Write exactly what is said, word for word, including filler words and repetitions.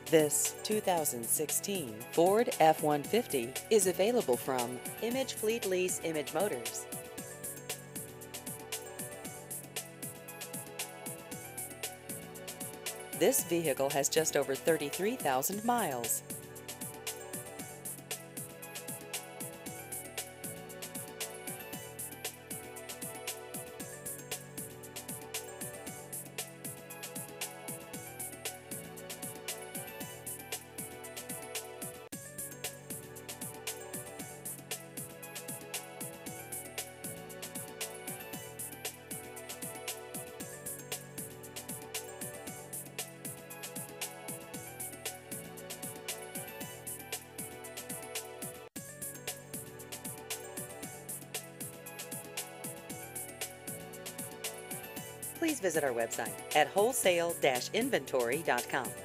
This two thousand sixteen Ford F one fifty is available from Image Fleet Lease Image Motors. This vehicle has just over thirty-three thousand miles. Please visit our website at wholesale dash inventory dot com.